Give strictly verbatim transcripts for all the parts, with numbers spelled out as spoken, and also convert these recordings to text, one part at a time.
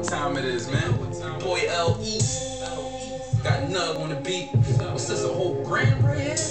what time it is, man. Your boy L East. Got Nug on the beat. What's this, a whole grand right here?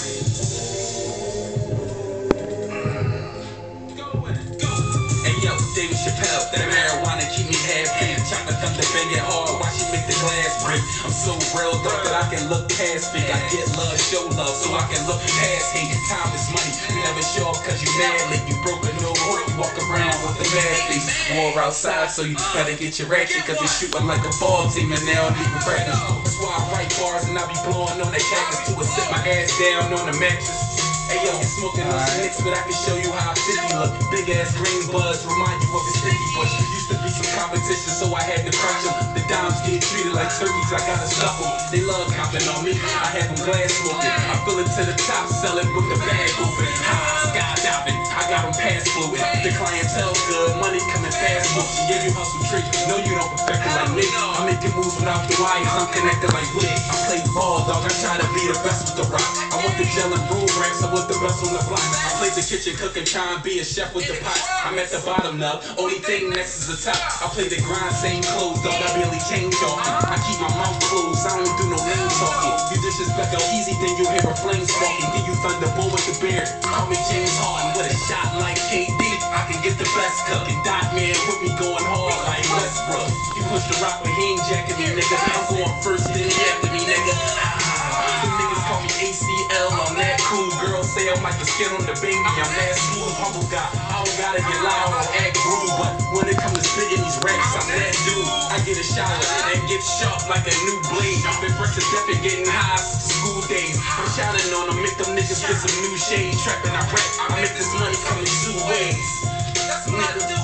Hey yo, David Chappelle, that marijuana keep me happy. Chopper thunder bang it hard, watch it make the glass break. I'm so real though that I can look past fake. I get love, show love, so I can look past hate. Time is money, you never show up cause you mad late. You broke a no hook, you walk around with a mad face. War outside, so you better get your ratchet, cause they shooting like a ball team and they don't even practice. That's why I write bars and I be blowing on that cactus to a sit my ass down on the mattress. Hey yo, you smoking on some nicks, but I can show you how fifty look. Big ass green buds remind you of a sticky bush. Used to be some competition, so I had to crush them. The dimes get treated like turkeys, I gotta stuff them. They love copping on me, I have them glass smoking. I fill it to the top, sell it with the bag open. High skydiving, I got them pass fluid. The clientele good, money coming fast. Motion, yeah, you hustle trick. No, you don't perfect it like me. I'm making moves without the wires, I'm connected like Wick. I play ball, dog, I try to be the best with the rock. I want the gel and broom racks, I want the best on the block. I play the kitchen cooking, try and be a chef with the pot. I'm at the bottom now, only thing next is the top. I play the grind, same clothes, dog, I barely change often. I keep my mouth closed, I don't do no name talking. You disrespect go easy, then you hear a flame sparking. Give you Thunderbolt with the beard, call me James Harden with a shot like K D. I can get the best cooking, Dot Man with me going hard like Westbrook. You push the rock, but he ain't jacking me, nigga. I'm going first, then he after me, nigga. Ah, them niggas call me A C L, I'm that cool. Girls say I'm like the skin on the baby, I'm that smooth. Humble guy, I don't gotta get loud or act rude, but when it comes to spitting these raps, I'm that dude. I get a shower and get sharp like a new blade. Been fresh to death and getting high since school days. I'm shouting on them, make them niggas get some new shade. Trapping I rap, I make this money come in two ways. Nigga.